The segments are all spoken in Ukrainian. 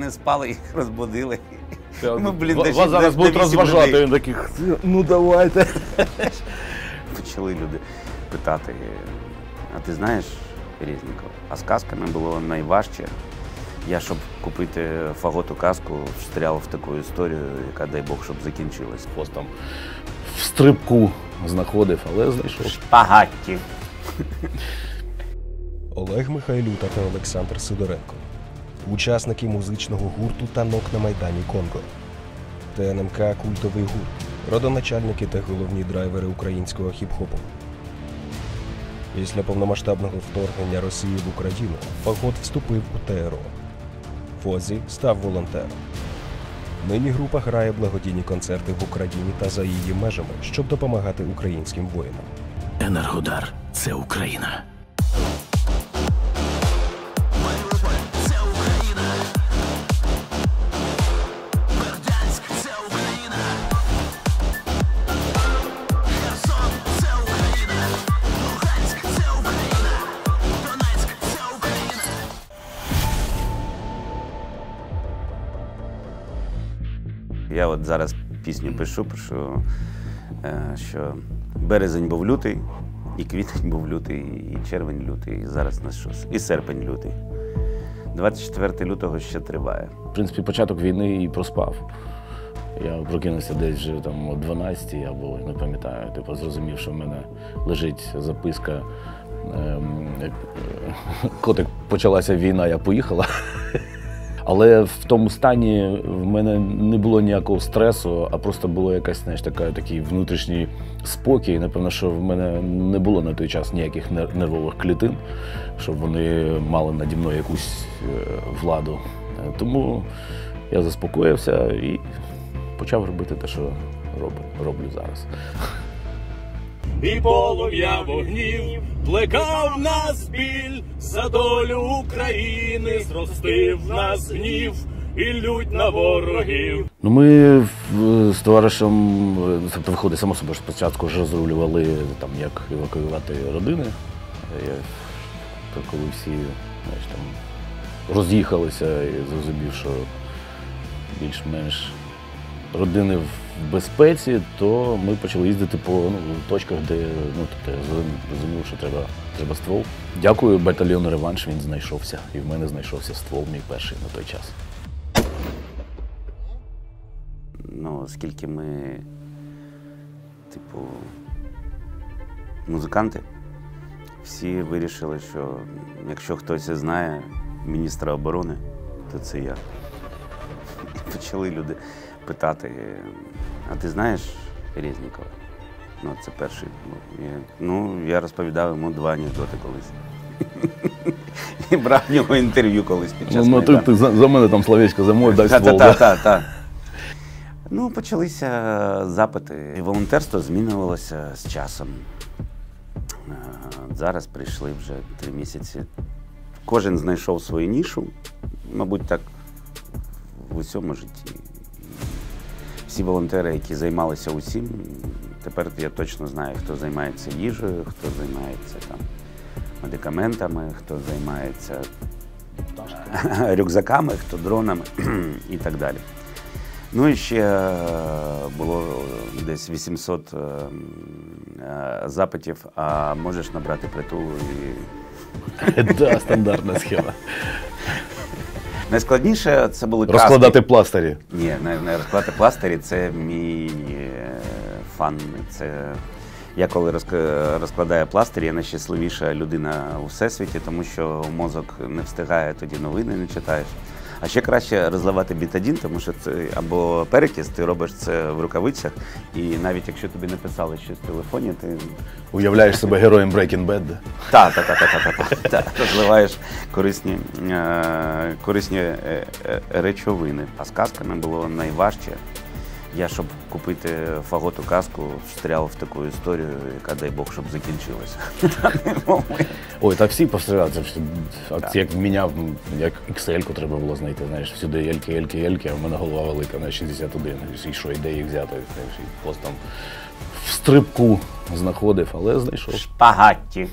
вони спали, їх розбудили. Вас зараз будуть розважати, він таких, ну давайте. Почали люди питати, а ти знаєш Резнікова? А з казками було найважче. Я, щоб купити фаготу казку, встряв в таку історію, яка, дай Бог, щоб закінчилась. Ось там в стрибку знаходив, але знайшов. Шпагатті. Олег Михайлюта та Олександр Сидоренко. Учасники музичного гурту «Танок на Майдані Конго». ТНМК «Культовий гурт». Родоначальники та головні драйвери українського хіп-хопу. Після повномасштабного вторгнення Росії в Україну Фагот вступив у ТРО. Фозі став волонтером. Нині група грає благодійні концерти в Україні та за її межами, щоб допомагати українським воїнам. Енергодар – це Україна. Я от зараз пісню пишу, що березень був лютий, і квітень був лютий, і червень лютий, і зараз на щось, і серпень лютий. 24 лютого ще триває. В принципі, початок війни і проспав. Я прокинувся десь вже там о 12-й, або не пам'ятаю, типу зрозумів, що в мене лежить записка. Котик, почалася війна, я поїхала. Але в тому стані в мене не було ніякого стресу, а просто було якась, знаєш, такий внутрішній спокій. Напевно, що в мене не було на той час ніяких нервових клітин, щоб вони мали наді мною якусь владу. Тому я заспокоївся і почав робити те, що роблю зараз. І полум'я вогнів плекав нас біль, за долю України зростив нас гнів і лють на ворогів. Ну, ми з товаришем, тобто виходить, само собою, спочатку ж розрулювали, там, як евакуювати родини. Коли всі, знаєш, там, роз'їхалися і зрозумів, що більш-менш родини в безпеці, то ми почали їздити по точках, де тобто, зрозумів, що треба ствол. Дякую батальйону «Реванш», він знайшовся. І в мене знайшовся ствол, мій перший на той час. Ну, оскільки ми, типу, музиканти, всі вирішили, що якщо хтось знає міністра оборони, то це я. І почали люди питати, а ти знаєш Резнікова? Ну, це перший. Я розповідав йому 2 анекдоти колись. І брав в нього інтерв'ю колись під час Майдану. Ти за мене там словечко замовив, дай ствол. Так. Ну, почалися запити. І волонтерство змінювалося з часом. Зараз прийшли вже 3 місяці. Кожен знайшов свою нішу, мабуть, так в усьому житті. Всі волонтери, які займалися усім, тепер я точно знаю, хто займається їжею, хто займається там медикаментами, хто займається рюкзаками, хто дронами і так далі. Ну і ще було десь 800 запитів, а можеш набрати притулу і... Так, стандартна схема. Найскладніше це були казки. Розкладати пластирі. Ні, не розкладати пластирі, це мій фан. Я коли розкладаю пластирі, я найщасливіша людина у всесвіті, тому що мозок не встигає, тоді новини не читаєш. А ще краще розливати бетадін, тому що це або перекис, ти робиш це в рукавицях, і навіть якщо тобі написали щось в телефоні, ти... Уявляєш себе героєм Breaking Bad? Так, розливаєш корисні речовини. А з казками було найважче. Я, щоб купити фаготу казку, встряв в таку історію, яка, дай Бог, щоб закінчилася. Ой, та всі повстряваються. Як міняв, як Excel-ку треба було знайти, знаєш, всюди ельки, а в мене голова велика на 61. І що, де їх взяти? Просто там в стрибку знаходив, але знайшов. Шпагатті.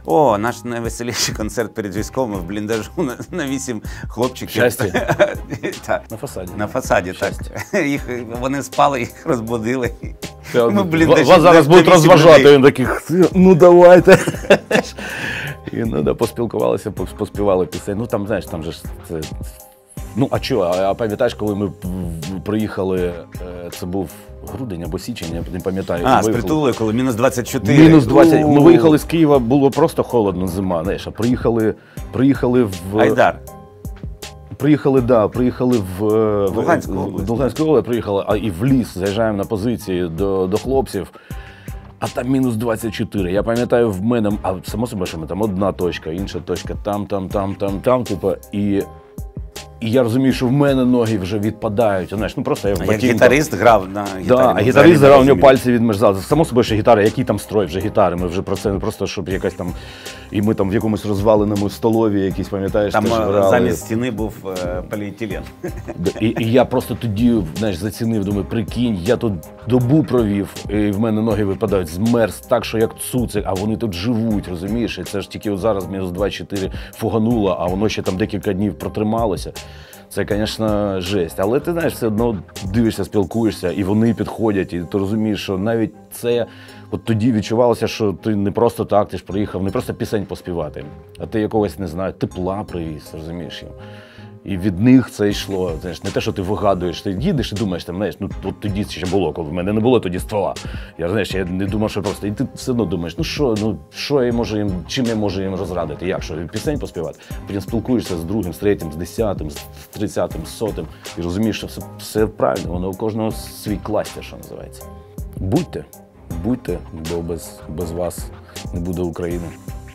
О, наш найвеселіший концерт перед військовими в бліндажу на 8 хлопчиків. Щастя. Так. На фасаді. На фасаді, так. Вони спали, їх розбудили. Ми в бліндажі вас зараз на будуть 8 розважати, людей. він таких, ну давайте. І ну, да, поспілкувалися, поспівали пісень. Ну там, знаєш, там же ж це. Ну, а чого? А пам'ятаєш, коли ми приїхали, це був грудень або січень, я не пам'ятаю. А, з Притулою, коли мінус 24. Мінус 20. Ми виїхали з Києва, було просто холодно, зима, знаєш, а приїхали в... Айдар. Приїхали в Луганську область. Луганську область приїхали, а і в ліс, заїжджаємо на позиції до хлопців, а там мінус 24. Я пам'ятаю, в мене, а само собою, що ми там одна точка, інша точка, там, типу, і я розумію, що в мене ноги вже відпадають. Знаєш, ну просто я в Як ботинках. гітарист грав на гітарі. Да, а ну, гітарист взагалі грав, у не нього розумію. пальці відмерзали. Само собою, що гітара, який там строй вже гітари, ми вже про це, не просто, щоб якась там, і ми там в якомусь розваленому столові якісь, пам'ятаєш, Там теж грали. замість стіни був поліетилен. І я просто тоді, знаєш, зацінив, думаю, прикинь, я тут добу провів, і в мене ноги випадають, змерз так, що як цуцик, а вони тут живуть, розумієш? І це ж тільки от зараз мінус 24 фугануло, а воно ще там декілька днів протрималося. Це, звісно, жесть. Але ти, знаєш, все одно дивишся, спілкуєшся, і вони підходять, і ти розумієш, що навіть це, от тоді відчувалося, що ти не просто так, ти ж приїхав, не просто пісень поспівати, а ти якогось, не знаю, тепла привіз, розумієш їм. І від них це йшло, знаєш, не те, що ти вигадуєш, ти їдеш і думаєш, там, знаєш, ну от тоді ще було, коли в мене не було тоді ствола. Я, знаєш, я не думав, що просто, і ти все одно думаєш, що я можу їм, чим я можу їм розрадити, як, що, пісень поспівати? Потім спілкуєшся з другим, з третім, з 10-м, з 30-м, з 100-м, і розумієш, що все правильно, воно у кожного свій кластер, що називається. Будьте, бо без вас не буде України.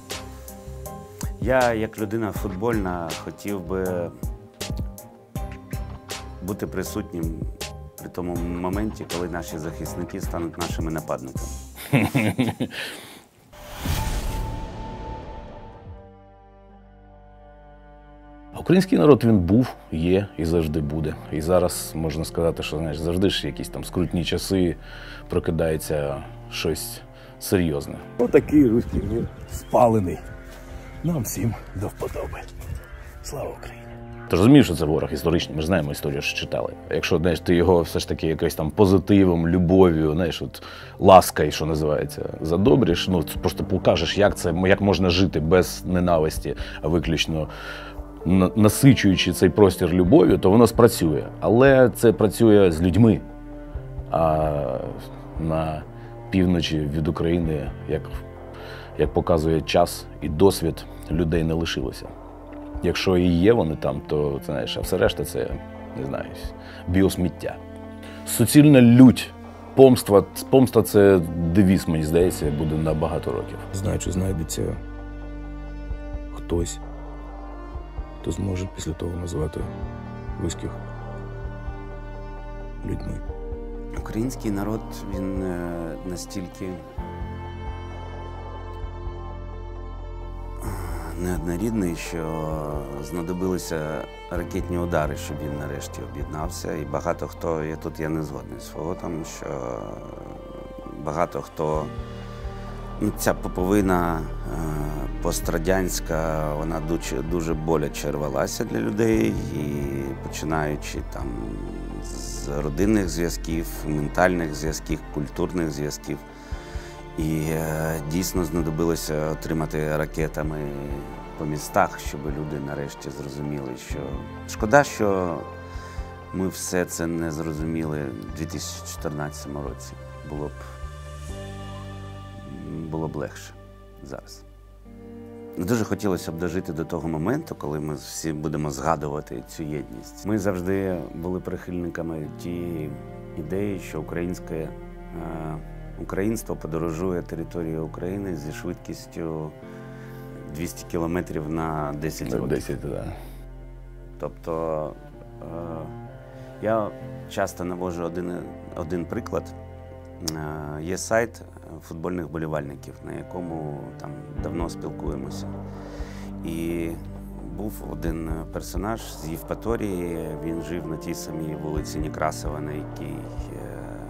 Я, як людина футбольна, хотів би бути присутнім при тому моменті, коли наші захисники стануть нашими нападниками. Український народ, він був, є і завжди буде. І зараз можна сказати, що, знаєш, завжди ж якісь там скрутні часи, прокидається щось серйозне. Отакий руський мір спалений. Нам всім до вподоби. Слава Україні! Ти розумієш, що це ворог історичний, ми ж знаємо історію, що читали. Якщо, знаєш, ти його все ж таки якось там позитивом, любов'ю, знаєш, от ласкою, що називається, задобриш, ну просто покажеш, як можна жити без ненависті, а виключно насичуючи цей простір любов'ю, то воно спрацює. Але це працює з людьми. А на півночі від України, як показує час і досвід, людей не лишилося. Якщо і є вони там, то це, знаєш, а все решта це, не знаю, біосміття. Суцільна лють, помста – це девіз, мені здається, буде на багато років. Знаю, чи знайдеться хтось, хто зможе після того називати руських людьми. Український народ, він настільки неоднорідний, що знадобилися ракетні удари, щоб він нарешті об'єднався. І багато хто, я не згодний з Фоготом, що багато хто, ну, ця поповина пострадянська, вона дуже боляче рвалася для людей, і починаючи там з родинних зв'язків, ментальних зв'язків, культурних зв'язків. І дійсно знадобилося отримати ракетами по містах, щоб люди нарешті зрозуміли, що шкода, що ми все це не зрозуміли в 2014 році. Було б легше зараз. Дуже хотілося б дожити до того моменту, коли ми всі будемо згадувати цю єдність. Ми завжди були прихильниками тієї ідеї, що українство подорожує територією України зі швидкістю 200 кілометрів на 10 років. 10, да. Тобто я часто наводжу один приклад. Є сайт футбольних вболівальників, на якому там давно спілкуємося. І був один персонаж з Євпаторії, він жив на тій самій вулиці Некрасова, на якій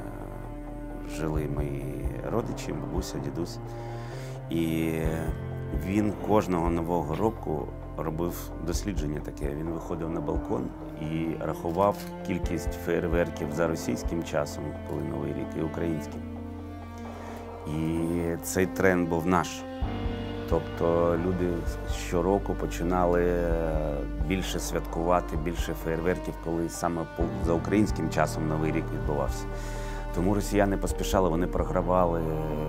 жили мої родичі, бабуся, дідусь. І Він кожного нового року робив дослідження таке. Він виходив на балкон і рахував кількість фейерверків за російським часом, коли Новий рік, і українським. І цей тренд був наш. Тобто люди щороку починали більше святкувати, більше фейерверків, коли саме за українським часом Новий рік відбувався. Тому росіяни поспішали, вони програвали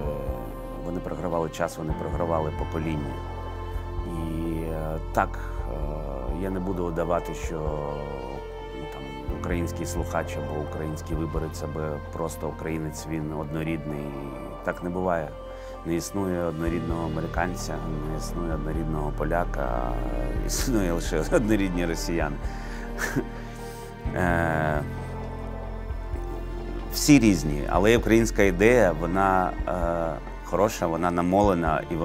час, вони програвали покоління. І так, я не буду удавати, що там, український слухач або український виборець, або просто українець, він однорідний. Так не буває. Не існує однорідного американця, не існує однорідного поляка, існує лише однорідні росіяни. Всі різні, але українська ідея, вона хороша, вона намолена і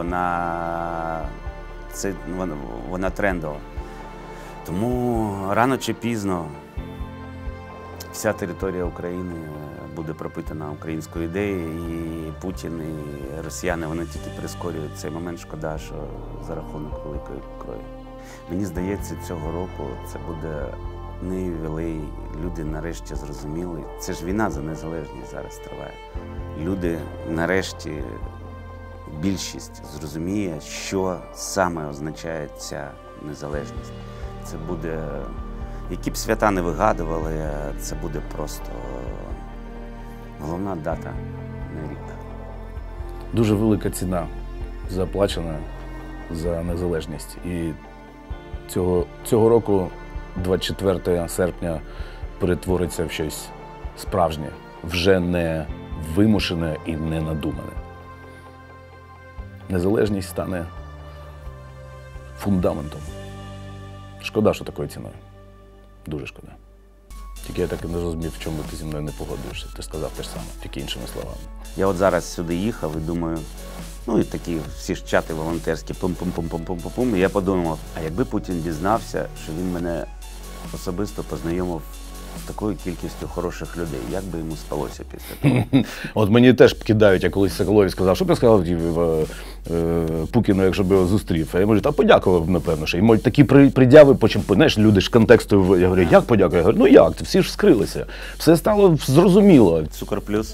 вона трендова. Тому рано чи пізно вся територія України буде пропитана українською ідеєю, і Путін, і росіяни, вони тільки прискорюють цей момент. Шкода, що за рахунок великої крові. Мені здається, цього року це буде не ювілей. Люди нарешті зрозуміли. Це ж війна за незалежність зараз триває. Люди нарешті, більшість зрозуміє, що саме означає ця незалежність. Це буде, які б свята не вигадували, це буде просто головна дата на рік. Дуже велика ціна заплачена за незалежність. І цього року, 24 серпня, перетвориться в щось справжнє, вже не вимушене і не надумане. Незалежність стане фундаментом. Шкода, що такою ціною. Дуже шкода. Тільки я так і не зрозумів, в чому ти зі мною не погоджуєшся. Ти сказав те ж саме, тільки іншими словами. Я от зараз сюди їхав і думаю, ну і такі всі ж чати волонтерські, пум-пум-пум-пум-пум-пум. І я подумав, а якби Путін дізнався, що він мене особисто познайомив з такою кількістю хороших людей, як би йому спалося після того? От мені теж кидають, я колись Соколові сказав, що б я сказав Пукіну, якщо б його зустрів. А я можу, та подякував, напевно, що. І можуть такі пред'яви, потім, знаєш, люди ж контексту, я говорю, як подякую? Я говорю, ну як, всі ж скрилися. Все стало зрозуміло. Цукор плюс.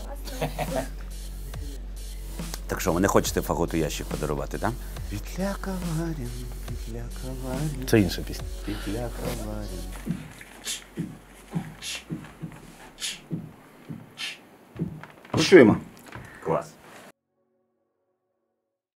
Так що, ви не хочете Фаготу ящик подарувати, так? Петля коварін, петля коварін. Це інша пісня. Петля коварін. Почуємо. Клас.